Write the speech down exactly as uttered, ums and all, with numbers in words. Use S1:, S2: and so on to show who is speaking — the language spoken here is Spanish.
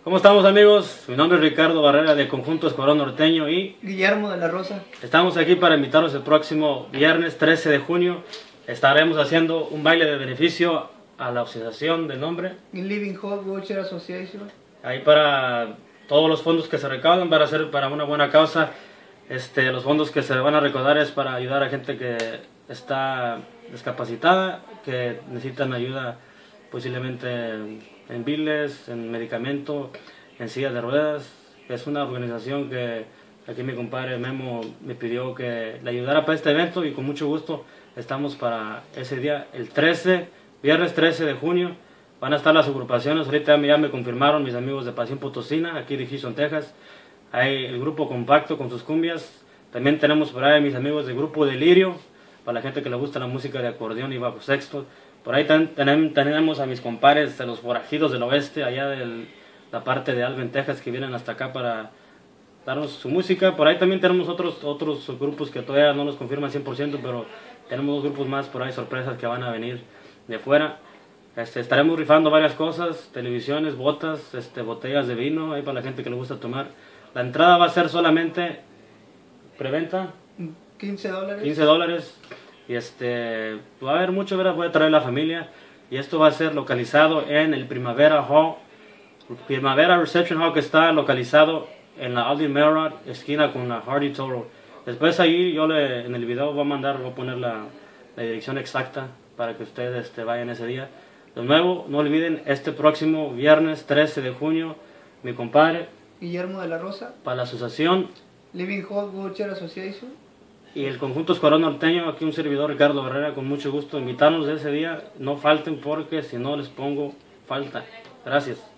S1: ¿Cómo estamos, amigos? Mi nombre es Ricardo Barrera de Conjunto Escuadrón Norteño y
S2: Guillermo de la Rosa.
S1: Estamos aquí para invitarlos el próximo viernes trece de junio. Estaremos haciendo un baile de beneficio a la asociación de nombre.
S2: Living Hope Wheelchair Association.
S1: Ahí para todos los fondos que se recaudan van a ser para una buena causa. Este, los fondos que se van a recaudar es para ayudar a gente que está discapacitada, que necesitan ayuda posiblemente en biles, en medicamento, en sillas de ruedas. Es una organización que aquí mi compadre Memo me pidió que le ayudara para este evento y con mucho gusto estamos para ese día, el trece, viernes trece de junio. Van a estar las agrupaciones, ahorita ya me confirmaron mis amigos de Pasión Potosina, aquí de Houston, Texas. Hay el grupo Compacto con sus cumbias. También tenemos por ahí mis amigos del grupo Delirio, para la gente que le gusta la música de acordeón y bajo sexto. Por ahí ten, ten, tenemos a mis compadres de los forajidos del oeste, allá de la parte de Alvin, Texas, que vienen hasta acá para darnos su música. Por ahí también tenemos otros, otros grupos que todavía no nos confirman cien por ciento, pero tenemos dos grupos más por ahí, sorpresas que van a venir de fuera. Este, estaremos rifando varias cosas, televisiones, botas, este, botellas de vino, ahí para la gente que le gusta tomar. La entrada va a ser solamente preventa,
S2: quince dólares.
S1: quince dólares. Y este, va a haber mucho, ¿verdad? Voy a traer la familia. Y esto va a ser localizado en el Primavera Hall, Primavera Reception Hall, que está localizado en la Aldi Melrod, esquina con la Hardy Toro. Después ahí yo le, en el video voy a mandar, voy a poner la, la dirección exacta para que ustedes este, vayan ese día. De nuevo, no olviden, este próximo viernes trece de junio, mi compadre
S2: Guillermo de la Rosa,
S1: para la asociación
S2: Living Hope Wheelchair Association
S1: y el Conjunto Escuadrón Norteño, aquí un servidor Ricardo Barrera, con mucho gusto invitarnos ese día. No falten porque si no les pongo falta. Gracias.